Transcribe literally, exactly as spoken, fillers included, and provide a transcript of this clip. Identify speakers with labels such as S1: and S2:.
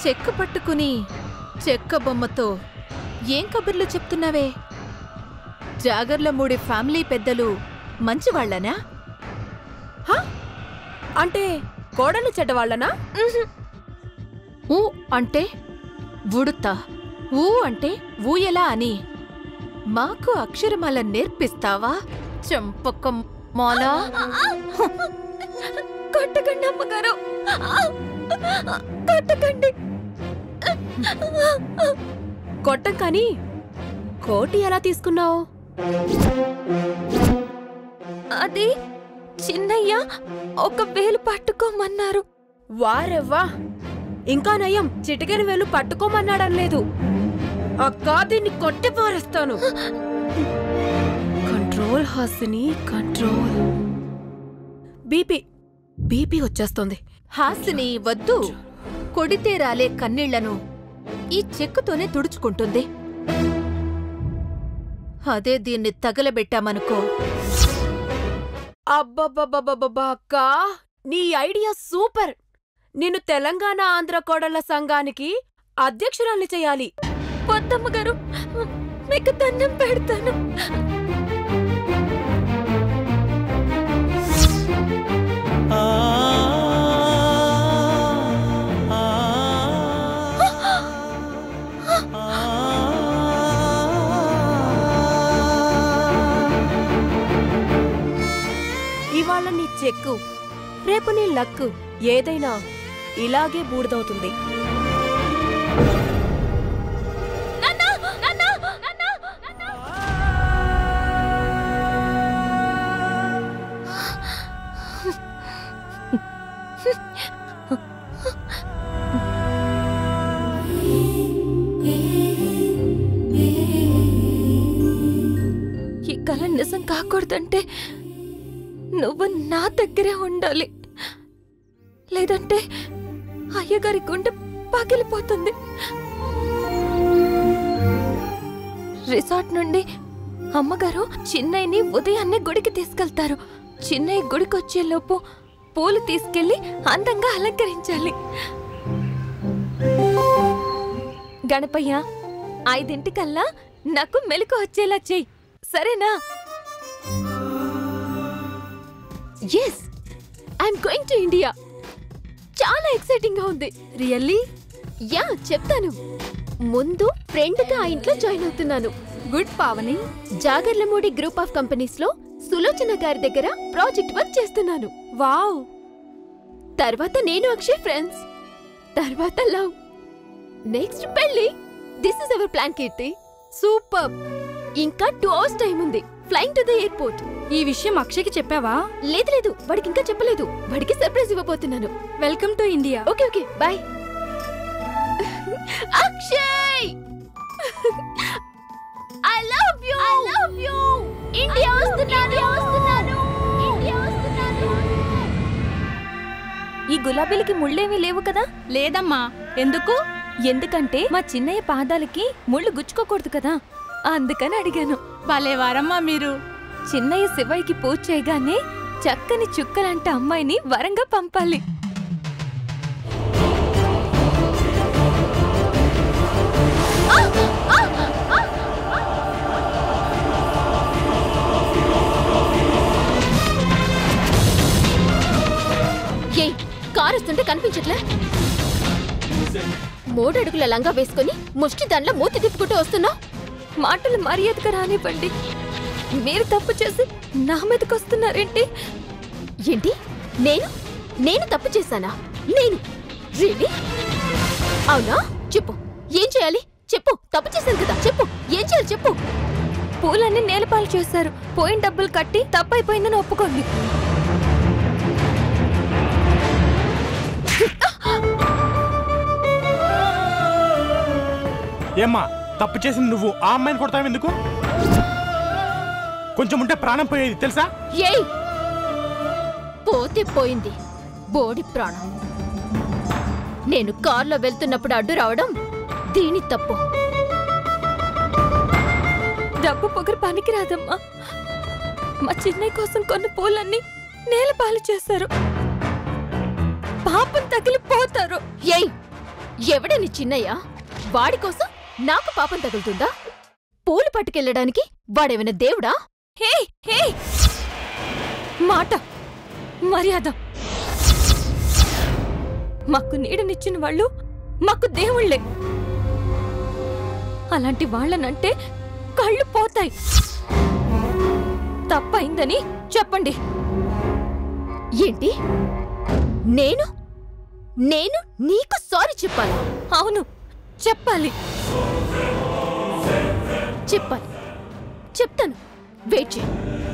S1: చెక్క పట్టుకుని చెక్క బొమ్మతో ఏం కబుర్లు చెప్తున్నావే? జాగర్లమూడి ఫ్యామిలీ పెద్దలు మంచివాళ్లనా?
S2: అంటే కోడలు చెడ్డవాళ్లనా?
S1: ఊ అంటే ఉడుతా, ఊ అంటే ఊయలా అని మాకు అక్షరమాల నేర్పిస్తావా? చంపకం మాలా.
S2: కొట్టకండి అమ్మగారు, కొట్టకండి. కొట్టం కానీ కోటి ఎలా తీసుకున్నావు? అది చిన్నయ్య ఒక వేలు పట్టుకోమన్నారు. వారెవ్వా, ఇంకా నయం చిటికెన వేలు పట్టుకోమన్నాడనలేదు. అక్కా దీన్ని కొట్టి పారేస్తాను. Control Hasini, control. BP BP వచ్చేస్తుంది.
S1: హాసిని వద్దు, కొడితే రాలే కన్నీళ్లను ఈ చెక్కుతోనే తుడుచుకుంటుంది. అదే దీన్ని తగలబెట్టామనుకో.
S2: అబ్బబ్బబ్బబ్బబ్బా అక్కా, నీ ఐడియా సూపర్. నిన్ను తెలంగాణ ఆంధ్ర కోడళ్ల సంఘానికి అధ్యక్షురాల్ని చెయ్యాలి. పొద్దమ్మగారు, మీకు దండం పెడతాను. ఇవాళ నీ చెక్కు, రేపు నీ లక్కు ఏదైనా ఇలాగే బూడిదవుతుంది. ఈ కళ నిజం కాకూడదంటే నువ్వు నా దగ్గరే ఉండాలి, లేదంటే అయ్యగారి గుండె పగిలిపోతుంది. రిసార్ట్ నుండి అమ్మగారు చిన్నయ్యని ఉదయాన్నే గుడికి తీసుకెళ్తారు. చిన్నయ్య గుడికి వచ్చేలోపు పూలు తీసుకెళ్లి అందంగా అలంకరించాలి. గణపయ్య, ఐదింటికల్లా నాకు మెలకు వచ్చేలా చెయ్యి, సరేనా? Yes, I'm going to India. చాలా ఎక్సైటింగ్ గా ఉంది. రియల్లీ? యా, చెప్తాను. ముందు ఫ్రెండ్ గా ఆ ఇంట్లో జాయిన్ అవుతున్నాను. Good Pavani. Jagarlamudi group of companies లో సులోచన గారి దగ్గర ప్రాజెక్ట్ వర్క్ చేస్తున్నాను. వావ్. తర్వాత నేను అక్షయ్ ఫ్రెండ్స్, తర్వాత లవ్, నెక్స్ట్ పెళ్లి. This is our plan Keerthi. Super. ఇంకా టూ అవర్స్ టైం ఉంది ఫ్లైయింగ్ టు ద ఎయిర్పోర్ట్. ఈ విషయం అక్షయ్కి చెప్పావా? లేదు లేదు, వాడికి ఇంకా చెప్పలేదు. వాడికి సర్ప్రైజ్ ఇవ్వబోతున్నాను. Welcome to India. Okay okay, bye. Akshay, I love you, I love you. India వస్తున్నాను, వస్తున్నాను, ఇండియా వస్తున్నాను. ఈ గులాబీలకి ముళ్ళేమీ లేవు కదా? లేదమ్మా. ఎందుకు? ఎందుకంటే మా చిన్నయ్య పాదాలకి ముళ్ళు గుచ్చుకోకూడదు కదా, అందుకని అడిగాను. భలేవారమ్మా మీరు. చిన్నయ్య శివయ్యకి పూజ చేయగానే చక్కని చుక్కలంట అమ్మాయిని వరంగా పంపాలి. ఏయ్, కారు వస్తుంటే కనిపించట్లే? మూడడుగుల లంగా వేసుకుని ముష్టి దానిలో మూతి తిప్పుకుంటూ వస్తున్నా. మాటలు మర్యాదగా రానివ్వండి. మీరు తప్పు చేసి నా మీదకి వస్తున్నారేంటి? ఏంటి? నేను నేను తప్పు చేశానా? నేను రియల్లీ? అవునా? చెప్పు, ఏం చేయాలి చెప్పు. తప్పు చేశాను కదా, చెప్పు, ఏం చేయాలి చెప్పు. పూలన్నీ నేలపాలు చేశారు. పోయిన డబ్బులు కట్టి తప్పైపోయిందని ఒప్పుకోండి.
S3: ఏమ్మా, తప్పు చేసింది నువ్వు, ఆ అమ్మాయిని కొడతావు ఎందుకు? కొంచెం ఉంటే ప్రాణం పోయేది తెలుసా?
S1: ఏయ్, పోతే పోయింది బోడి ప్రాణం. నేను కార్లో వెళ్తున్నప్పుడు అడ్డు రావడం దీని తప్పు.
S2: డబ్బు పొగరు పనికిరాదమ్మా. మా చిన్నయ్య కోసం కొన్ని పూలన్నీ నేలపాలు చేశారు. పాపం తగిలిపోతారు.
S1: ఏయ్,
S2: ఎవడని చిన్నయ్య? వాడి కోసం నాకు పాపం తగులుతుందా? పూలు పట్టుకెళ్ళడానికి వాడేమైనా దేవుడా?
S4: హే హే మాట మర్యాద. మాకు నీడనిచ్చిన వాళ్ళు మాకు దేవుళ్లే. అలాంటి వాళ్ళనంటే కళ్ళు పోతాయి. తప్పైందని చెప్పండి.
S2: ఏంటి? నేను నేను నీకు సారీ చెప్పాలి?
S4: అవును, చెప్పాలి.
S2: చెప్పాలి, చెప్తాను. వెయిట్ చేయి.